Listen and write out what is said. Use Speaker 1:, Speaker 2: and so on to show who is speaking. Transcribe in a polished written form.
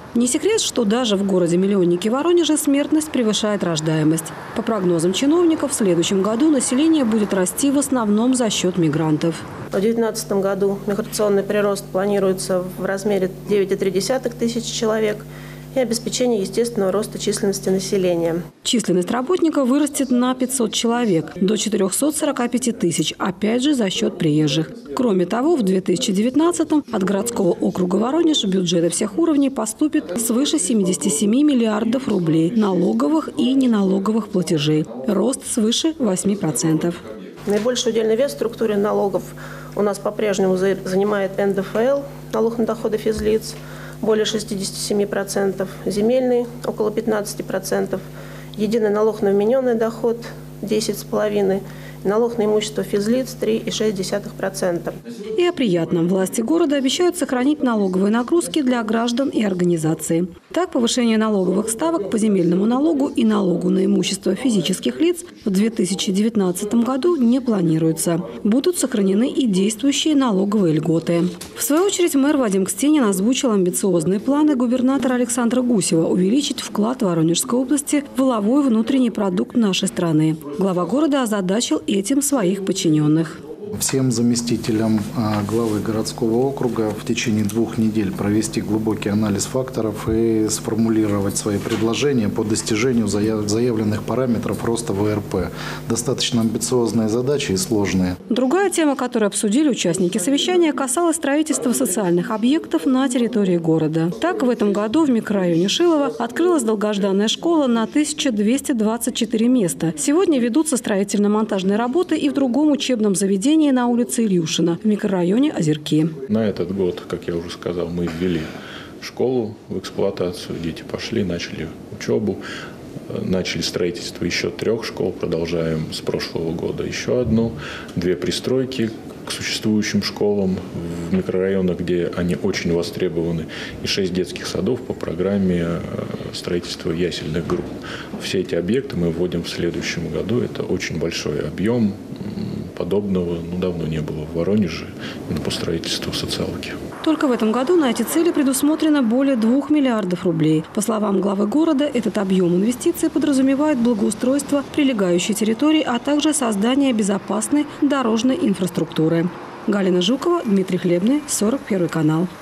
Speaker 1: Не секрет, что даже в городе-миллионнике Воронеже смертность превышает рождаемость. По прогнозам чиновников, в следующем году население будет расти в основном за счет мигрантов.
Speaker 2: В 2019 году миграционный прирост планируется в размере 9,3 тысяч человек и обеспечение естественного роста численности населения.
Speaker 1: Численность работников вырастет на 500 человек, до 445 тысяч, опять же за счет приезжих. Кроме того, в 2019-м от городского округа Воронеж в бюджеты всех уровней поступит свыше 77 миллиардов рублей налоговых и неналоговых платежей. Рост свыше 8%.
Speaker 2: Наибольший удельный вес в структуре налогов у нас по-прежнему занимает НДФЛ, налог на доходы физлиц, более 67%, земельный – около 15%, единый налог на вмененный доход – 10,5%, налог на имущество физлиц – 3,6%.
Speaker 1: И о приятном. Власти города обещают сохранить налоговые нагрузки для граждан и организаций. Так, повышение налоговых ставок по земельному налогу и налогу на имущество физических лиц в 2019 году не планируется. Будут сохранены и действующие налоговые льготы. В свою очередь, мэр Вадим Кстенин озвучил амбициозные планы губернатора Александра Гусева увеличить вклад Воронежской области в валовой внутренний продукт нашей страны. Глава города озадачил этим своих подчиненных.
Speaker 3: Всем заместителям главы городского округа в течение 2 недель провести глубокий анализ факторов и сформулировать свои предложения по достижению заявленных параметров роста ВРП. Достаточно амбициозные задачи и сложные.
Speaker 1: Другая тема, которую обсудили участники совещания, касалась строительства социальных объектов на территории города. Так, в этом году в микрорайоне Шилово открылась долгожданная школа на 1224 места. Сегодня ведутся строительно-монтажные работы и в другом учебном заведении на улице Ильюшина в микрорайоне Озерки.
Speaker 4: На этот год, как я уже сказал, мы ввели школу в эксплуатацию. Дети пошли, начали учебу, начали строительство еще 3 школ. Продолжаем с прошлого года еще 1, 2 пристройки к существующим школам в микрорайонах, где они очень востребованы, и 6 детских садов по программе строительства ясельных групп. Все эти объекты мы вводим в следующем году. Это очень большой объем. Подобного давно не было в Воронеже по строительству социалки.
Speaker 1: Только в этом году на эти цели предусмотрено более 2 миллиардов рублей. По словам главы города, этот объем инвестиций подразумевает благоустройство прилегающей территории, а также создание безопасной дорожной инфраструктуры. Галина Жукова, Дмитрий Хлебный, 41 канал.